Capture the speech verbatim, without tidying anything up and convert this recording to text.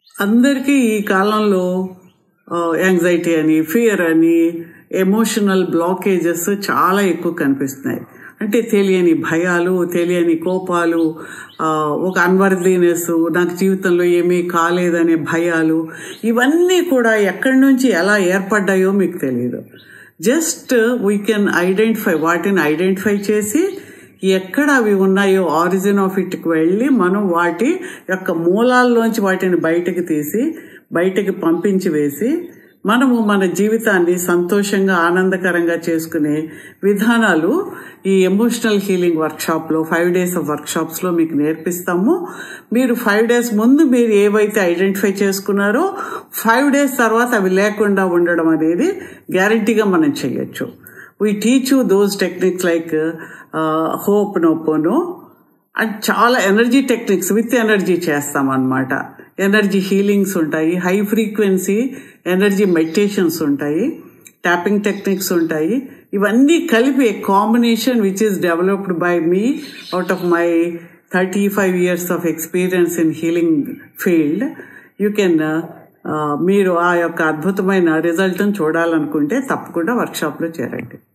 అందరికీ ఈ కాలంలో యాంగ్జైటీ అని, ఫియర్ అని, ఎమోషనల్ బ్లాకేజెస్ చాలా ఎక్కువ కనిపిస్తున్నాయి. అంటే తెలియని భయాలు, తెలియని కోపాలు, ఒక అన్వర్దీనెస్, నాకు జీవితంలో ఏమీ కాలేదనే భయాలు, ఇవన్నీ కూడా ఎక్కడి నుంచి ఎలా ఏర్పడ్డాయో మీకు తెలియదు. జస్ట్ వీ కెన్ ఐడెంటిఫై, వాటిని ఐడెంటిఫై చేసి ఎక్కడ అవి ఉన్నాయో ఆరిజిన్ ఆఫ్ ఇట్కి వెళ్ళి మనం వాటి యొక్క మూలాల్లోంచి వాటిని బయటకు తీసి బయటకు పంపించి వేసి మనము మన జీవితాన్ని సంతోషంగా ఆనందకరంగా చేసుకునే విధానాలు ఈ ఎమోషనల్ హీలింగ్ వర్క్షాప్లో, ఫైవ్ డేస్ ఆఫ్ వర్క్షాప్స్లో మీకు నేర్పిస్తాము. మీరు ఫైవ్ డేస్ ముందు మీరు ఏవైతే ఐడెంటిఫై చేసుకున్నారో ఫైవ్ డేస్ తర్వాత అవి లేకుండా ఉండడం అనేది గ్యారంటీగా మనం చేయొచ్చు. We teach you those techniques like ho'oponopono and చాలా ఎనర్జీ టెక్నిక్స్ విత్ ఎనర్జీ చేస్తామన్నమాట. ఎనర్జీ హీలింగ్స్ ఉంటాయి, హై ఫ్రీక్వెన్సీ ఎనర్జీ మెడిటేషన్స్ ఉంటాయి, ట్యాపింగ్ టెక్నిక్స్ ఉంటాయి. ఇవన్నీ కలిపి a combination which is developed by me out of my thirty five years of experience in healing field. You can మీరు ఆ యొక్క అద్భుతమైన రిజల్ట్ని చూడాలనుకుంటే తప్పకుండా వర్క్షాప్లో చేరండి.